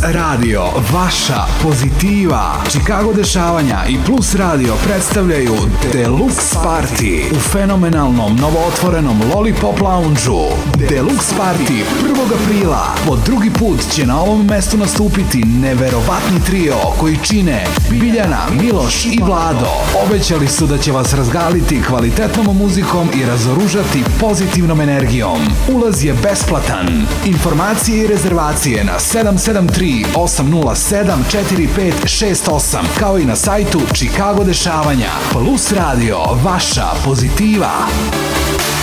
Radio, vaša pozitiva. Chicago dešavanja i Plus Radio predstavljaju Deluxe Party u fenomenalnom novootvorenom Lollipop Lounge-u. Deluxe Party 1. aprila. Po drugi put će na ovom mestu nastupiti neverovatni trio koji čine Biljana, Miloš i Vlado. Obećali su da će vas razgaliti kvalitetnom muzikom i razoružati pozitivnom energijom. Ulaz je besplatan. Informacije i rezervacije na 773-807-4568 kao i na sajtu Chicago dešavanja. Plus Radio, vaša pozitiva.